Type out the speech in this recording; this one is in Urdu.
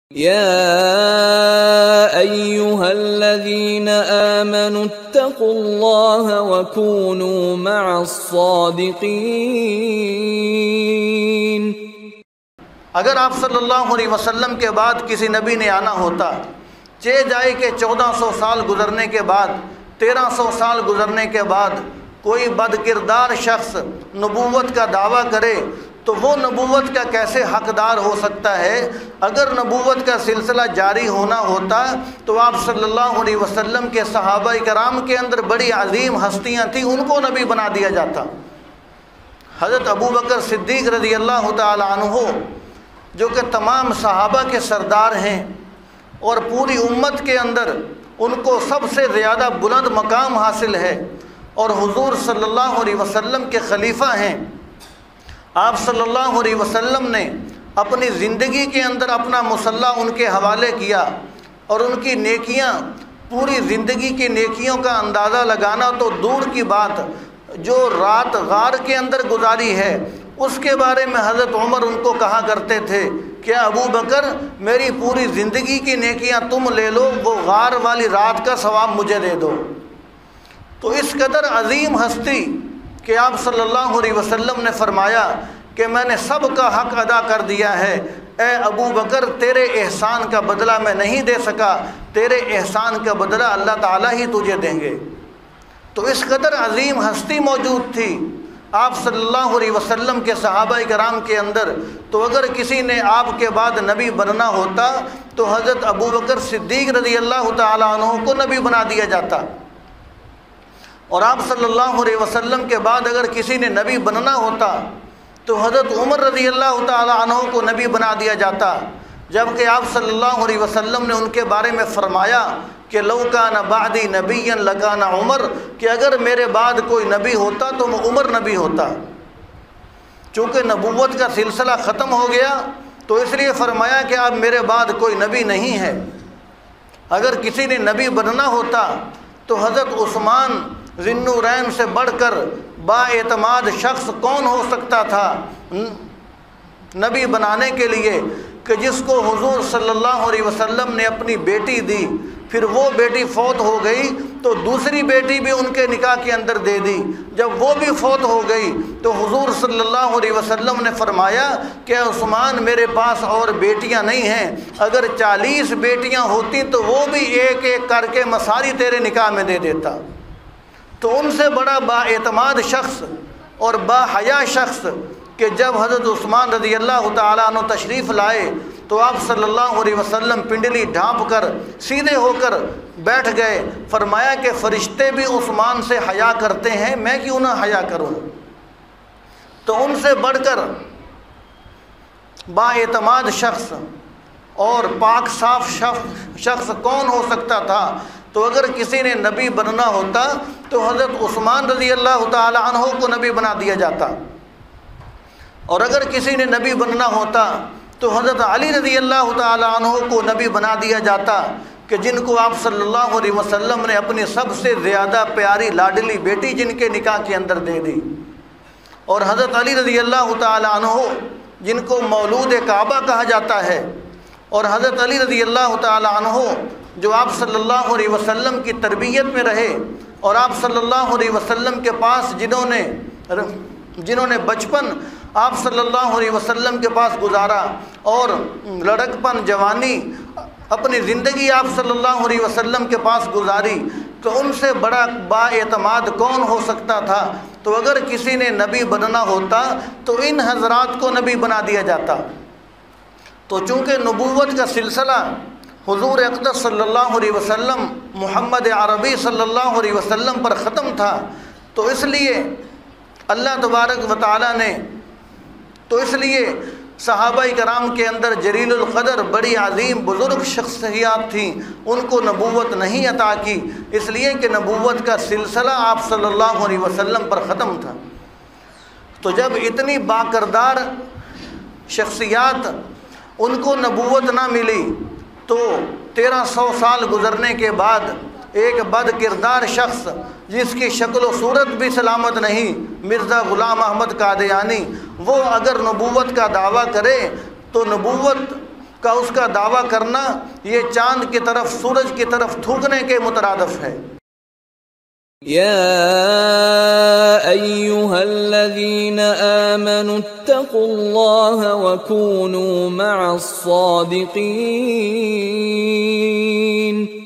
يا أيها الذين آمنوا اتقوا الله وكونوا مع الصادقين۔ اگر آپ صلی اللہ علیہ وسلم کے بعد کسی نبی نے آنا ہوتا، چہ جائے کہ 1400 سال گزرنے کے بعد، 1300 سال گزرنے کے بعد کوئی بد کردار شخص نبوت کا دعویٰ کرے تو وہ نبوت کا کیسے حقدار ہو سکتا ہے؟ اگر نبوت کا سلسلہ جاری ہونا ہوتا تو آپ صلی اللہ علیہ وسلم کے صحابہ کرام کے اندر بڑی عظیم ہستیاں تھیں، ان کو نبی بنا دیا جاتا۔ حضرت ابوبکر صدیق رضی اللہ تعالی عنہ جو کہ تمام صحابہ کے سردار ہیں اور پوری امت کے اندر ان کو سب سے زیادہ بلند مقام حاصل ہے اور حضور صلی اللہ علیہ وسلم کے خلیفہ ہیں، آپ صلی اللہ علیہ وسلم نے اپنی زندگی کے اندر اپنا مصلح ان کے حوالے کیا اور ان کی نیکیاں، پوری زندگی کی نیکیوں کا اندازہ لگانا تو دور کی بات، جو رات غار کے اندر گزاری ہے اس کے بارے میں حضرت عمر ان کو کہا کرتے تھے کہ ابو بکر میری پوری زندگی کی نیکیاں تم لے لو، وہ غار والی رات کا ثواب مجھے دے دو۔ تو اس قدر عظیم ہستی کہ آپ صلی اللہ علیہ وسلم نے فرمایا کہ میں نے سب کا حق ادا کر دیا ہے، اے ابو بکر تیرے احسان کا بدلہ میں نہیں دے سکا، تیرے احسان کا بدلہ اللہ تعالیٰ ہی تجھے دیں گے۔ تو اس قدر عظیم ہستی موجود تھی آپ صلی اللہ علیہ وسلم کے صحابہ کرام کے اندر۔ تو اگر کسی نے آپ کے بعد نبی بننا ہوتا تو حضرت ابوبکر صدیق رضی اللہ تعالیٰ عنہ کو نبی بنا دیا جاتا، اور آپ صلی اللہ علیہ وسلم کے بعد اگر کسی نے نبی بننا ہوتا تو حضرت عمر رضی اللہ تعالیٰ عنہ کو نبی بنا دیا جاتا، جبکہ آپ صلی اللہ علیہ وسلم نے ان کے بارے میں فرمایا کہ لو کان بعدی نبی لکان عمر، کہ اگر میرے بعد کوئی نبی ہوتا تو وہ عمر نبی ہوتا۔ چونکہ نبوت کا سلسلہ ختم ہو گیا تو اس لیے فرمایا کہ اب میرے بعد کوئی نبی نہیں ہے۔ اگر کسی نے نبی بننا ہوتا تو حضرت عثمان ذی النورین سے بڑھ کر با اعتماد شخص کون ہو سکتا تھا نبی بنانے کے لیے کہ جس کو حضور صلی اللہ علیہ وسلم نے اپنی بیٹی دی، پھر وہ بیٹی فوت ہو گئی تو دوسری بیٹی بھی ان کے نکاح کے اندر دے دی، جب وہ بھی فوت ہو گئی تو حضور صلی اللہ علیہ وسلم نے فرمایا کہ عثمان میرے پاس اور بیٹیاں نہیں ہیں، اگر 40 بیٹیاں ہوتی تو وہ بھی ایک ایک کر کے مساری تیرے نکاح میں دے دیتا۔ تو ان سے بڑا با اعتماد شخص اور با حیا شخص کہ جب حضرت عثمان رضی اللہ تعالیٰ عنہ تشریف لائے تو آپ صلی اللہ علیہ وسلم پنڈلی ڈھانپ کر سیدھے ہو کر بیٹھ گئے، فرمایا کہ فرشتے بھی عثمان سے حیا کرتے ہیں، میں کیوں نہ حیا کروں۔ تو ان سے بڑھ کر با اعتماد شخص اور پاک صاف شخص کون ہو سکتا تھا؟ تو اگر کسی نے نبی بننا ہوتا تو حضرت عثمان رضی اللہ تعالی عنہ کو نبی بنا دیا جاتا، اور اگر کسی نے نبی بننا ہوتا تو حضرت علی رضی اللہ تعالی عنہ کو نبی بنا دیا جاتا کہ جن کو آپ صلی اللہ علیہ وسلم نے اپنی سب سے زیادہ پیاری لاڈلی بیٹی جن کے نکاح کے اندر دے دی، اور حضرت علی رضی اللہ تعالی عنہ جن کو مولود کعبہ کہا جاتا ہے، اور حضرت علی رضی اللہ تعالی عنہ جو آپ صلی اللہ علیہ وسلم کی تربیت میں رہے اور آپ صلی اللہ علیہ وسلم کے پاس جنہوں نے بچپن آپ صلی اللہ علیہ وسلم کے پاس گزارا اور لڑکپن جوانی اپنی زندگی آپ صلی اللہ علیہ وسلم کے پاس گزاری، تو ان سے بڑا با اعتماد کون ہو سکتا تھا؟ تو اگر کسی نے نبی بننا ہوتا تو ان حضرات کو نبی بنا دیا جاتا۔ تو چونکہ نبوت کا سلسلہ حضور اقدس صلی اللہ علیہ وسلم محمد عربی صلی اللہ علیہ وسلم پر ختم تھا، تو اس لیے اللہ تبارک و تعالیٰ نے صحابہ کرام کے اندر جلیل القدر بڑی عظیم بزرگ شخصیات تھیں، ان کو نبوت نہیں عطا کی، اس لیے کہ نبوت کا سلسلہ آپ صلی اللہ علیہ وسلم پر ختم تھا۔ تو جب اتنی باکردار شخصیات ان کو نبوت نہ ملی تو 1300 سال گزرنے کے بعد ایک بد کردار شخص جس کی شکل و صورت بھی سلامت نہیں، مرزا غلام احمد قادیانی، وہ اگر نبوت کا دعویٰ کرے تو نبوت کا اس کا دعویٰ کرنا یہ چاند کی طرف سورج کی طرف تھوکنے کے مترادف ہے۔ یا ایھا الذین آمنوا اتقوا اللہ وکونوا مع الصادقین۔